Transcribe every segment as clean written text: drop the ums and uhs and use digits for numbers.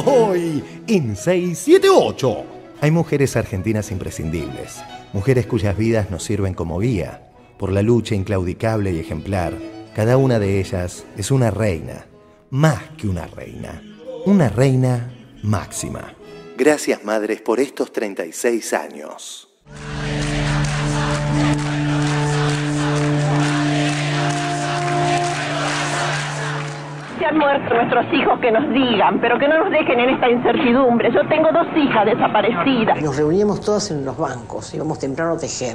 Hoy en 678. Hay mujeres argentinas imprescindibles, mujeres cuyas vidas nos sirven como guía. Por la lucha inclaudicable y ejemplar, cada una de ellas es una reina, más que una reina máxima. Gracias, madres, por estos 36 años. Se han muerto nuestros hijos, que nos digan, pero que no nos dejen en esta incertidumbre. Yo tengo 2 hijas desaparecidas. Nos reuníamos todas en los bancos, íbamos temprano a tejer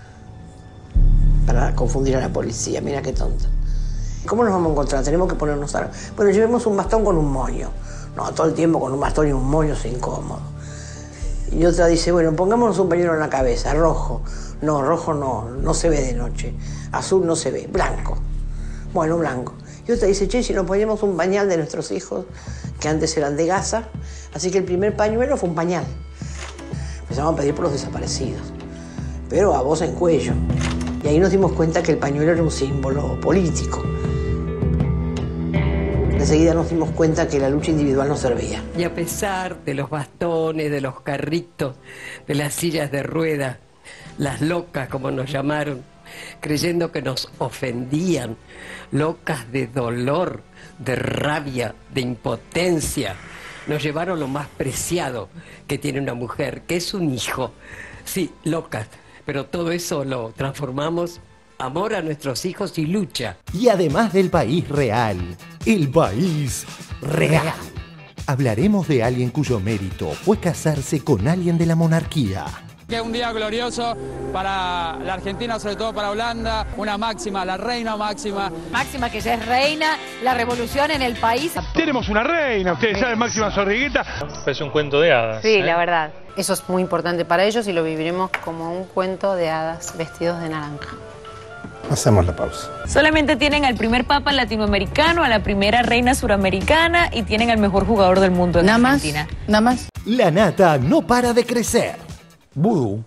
para confundir a la policía. Mira qué tonta. ¿Cómo nos vamos a encontrar? Tenemos que ponernos a... Bueno, llevemos un bastón con un moño. No, todo el tiempo con un bastón y un moño es incómodo. Y otra dice, bueno, pongámonos un pañuelo en la cabeza, rojo. No, rojo no se ve de noche. Azul no se ve, blanco. Bueno, blanco. Y otra dice, che, si nos ponemos un pañal de nuestros hijos, que antes eran de gasa, así que el primer pañuelo fue un pañal. Empezamos a pedir por los desaparecidos, pero a voz en cuello. Y ahí nos dimos cuenta que el pañuelo era un símbolo político. Enseguida nos dimos cuenta que la lucha individual no servía. Y a pesar de los bastones, de los carritos, de las sillas de ruedas, las locas, como nos llamaron, creyendo que nos ofendían, locas de dolor, de rabia, de impotencia, nos llevaron lo más preciado que tiene una mujer, que es un hijo. Sí, locas, pero todo eso lo transformamos amor a nuestros hijos y lucha. Y además del país real, el país real. Hablaremos de alguien cuyo mérito fue casarse con alguien de la monarquía. Que es un día glorioso para la Argentina, sobre todo para Holanda, una máxima, la reina máxima. Máxima que ya es reina, la revolución en el país. Tenemos una reina, ustedes saben, Máxima Zorrigueta. Es un cuento de hadas. Sí, la verdad. Eso es muy importante para ellos y lo viviremos como un cuento de hadas vestidos de naranja. Hacemos la pausa. Solamente tienen al primer papa latinoamericano, a la primera reina suramericana y tienen al mejor jugador del mundo en Argentina. Nada más. La nata no para de crecer. Vudú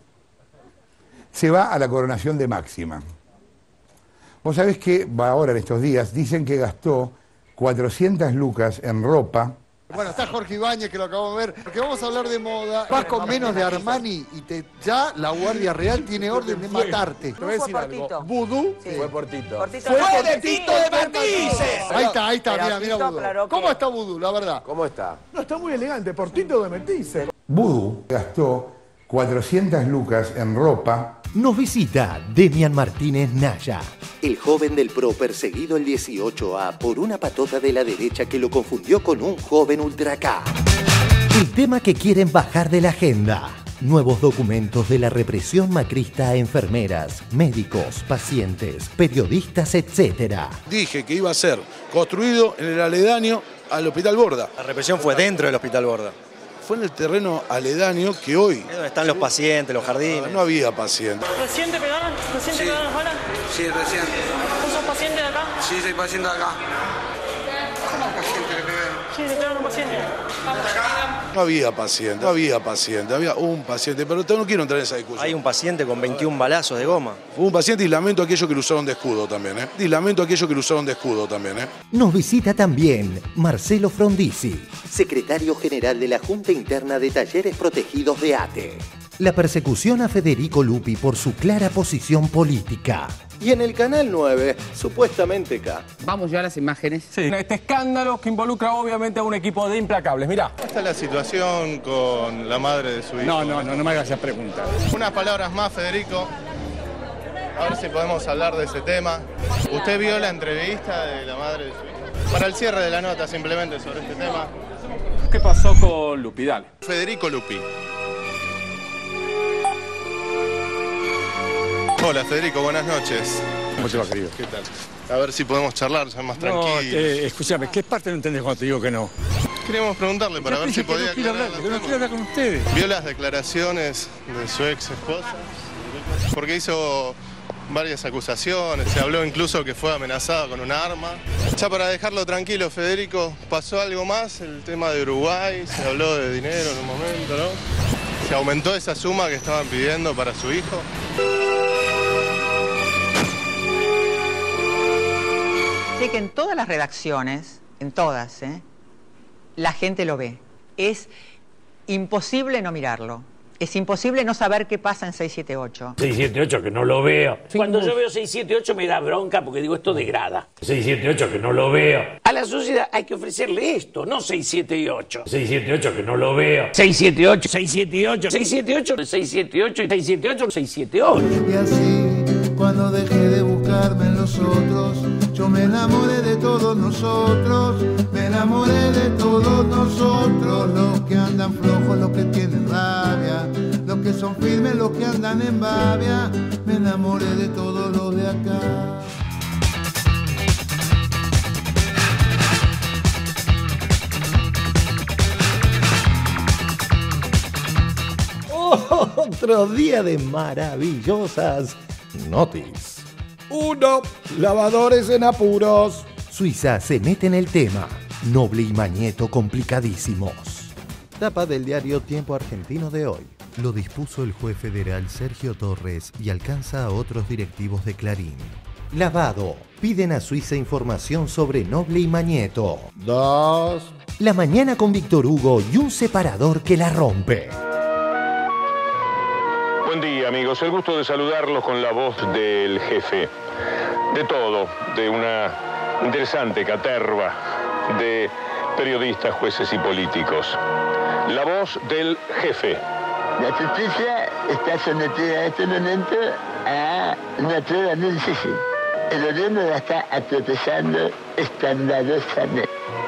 se va a la coronación de Máxima. Vos sabés que va ahora en estos días, dicen que gastó 400 lucas en ropa. Bueno, está Jorge Ibáñez, que lo acabamos de ver, porque vamos a hablar de moda. Vas con menos de Armani y ya la Guardia Real tiene orden de matarte. Te voy a decir algo. Vudú fue por Tito. Fue de Tito de Matices. Ahí está, mira Vudú. ¿Cómo está Vudú, la verdad? ¿Cómo está? No, está muy elegante, por Tito de Matices. Vudú gastó 400 lucas en ropa. Nos visita Demian Martínez Naya, el joven del PRO perseguido el 18A por una patota de la derecha que lo confundió con un joven ultra K. El tema que quieren bajar de la agenda. Nuevos documentos de la represión macrista a enfermeras, médicos, pacientes, periodistas, etc. Dije que iba a ser construido en el aledaño al Hospital Borda. La represión fue dentro del Hospital Borda. Fue en el terreno aledaño que hoy... Es donde están los pacientes, los jardines. No había pacientes. ¿Recién te pegaron? ¿Recién te pegaron ahora? Sí, recién. ¿Vos sos paciente de acá? Sí, soy paciente de acá. ¿Cómo paciente le pegaron? Sí, le pegaron a un paciente. No había paciente, había un paciente, pero no quiero entrar en esa discusión. Hay un paciente con 21 balazos de goma. Hubo un paciente y lamento a aquellos que lo usaron de escudo también, Nos visita también Marcelo Frondizi, secretario general de la Junta Interna de Talleres Protegidos de ATE. La persecución a Federico Lupi por su clara posición política. Y en el Canal 9, supuestamente K. Vamos ya a las imágenes. Sí. Este escándalo que involucra obviamente a un equipo de implacables. Mirá. ¿Cómo está la situación con la madre de su hijo? No me hagas esas preguntas. Unas palabras más, Federico. A ver si podemos hablar de ese tema. ¿Usted vio la entrevista de la madre de su hijo? Para el cierre de la nota, simplemente sobre este tema. ¿Qué pasó con Lupi? Dale. Federico Lupi. Hola, Federico, buenas noches. ¿Cómo te va, querido? ¿Qué tal? A ver si podemos charlar, ya más tranquilos. Escúchame, ¿qué parte no entendés cuando te digo que no? Queríamos preguntarle para ver si podía aclarar. No quiero hablar con ustedes. ¿Vio las declaraciones de su ex esposa? Porque hizo varias acusaciones, se habló incluso que fue amenazada con un arma. Ya para dejarlo tranquilo, Federico, ¿pasó algo más? El tema de Uruguay, se habló de dinero en un momento, ¿no? ¿Se aumentó esa suma que estaban pidiendo para su hijo? Sé que en todas las redacciones, en todas, la gente lo ve. es imposible no mirarlo. Es imposible no saber qué pasa en 678. 678 que no lo veo. Cuando yo veo 678 me da bronca porque digo esto degrada. 678 que no lo veo. A la sociedad hay que ofrecerle esto, no 678. 678 que no lo veo. 678, 678, 678, 678, 678, 678. Y así, cuando dejé de buscarme en los otros, yo me enamoré de todos nosotros. Me enamoré de todos nosotros, los que andan flojos, los que tienen rabia, los que son firmes, los que andan en babia. Me enamoré de todos los de acá. Otro día de maravillosas noticias. 1. Lavadores en apuros. Suiza se mete en el tema. Noble y Mañeto complicadísimos. Tapa del diario Tiempo Argentino de hoy. Lo dispuso el juez federal Sergio Torres y alcanza a otros directivos de Clarín. Lavado. Piden a Suiza información sobre Noble y Mañeto. 2. La mañana con Víctor Hugo y un separador que la rompe. Buen día, amigos. El gusto de saludarlos con la voz del jefe. De todo, de una interesante caterva de periodistas, jueces y políticos. La voz del jefe. La justicia está sometida en este momento a una prueba muy difícil. El gobierno la está atropellando escandalosamente.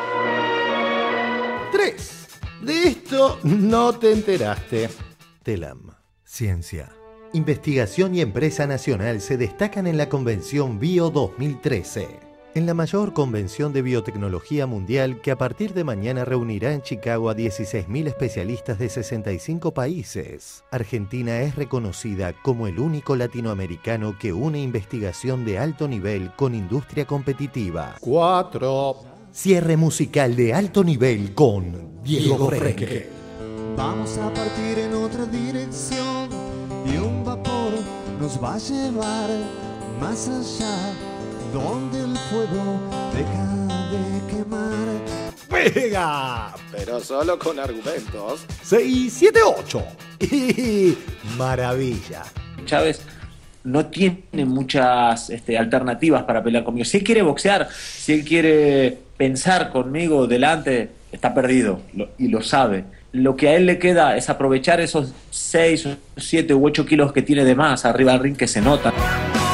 3. De esto no te enteraste. Telam. Ciencia, investigación y empresa nacional se destacan en la Convención Bio 2013. En la mayor convención de biotecnología mundial que a partir de mañana reunirá en Chicago a 16.000 especialistas de 65 países, Argentina es reconocida como el único latinoamericano que une investigación de alto nivel con industria competitiva. 4. Cierre musical de alto nivel con Diego Frenke. Vamos a partir en otra dirección y un vapor nos va a llevar más allá, donde el fuego deja de quemar. ¡Pega! Pero solo con argumentos. 678. Y maravilla. Chávez no tiene muchas alternativas para pelear conmigo. Si él quiere boxear, si él quiere pensar conmigo delante, está perdido y lo sabe. Lo que a él le queda es aprovechar esos 6, 7 u 8 kilos que tiene de más arriba del ring que se notan.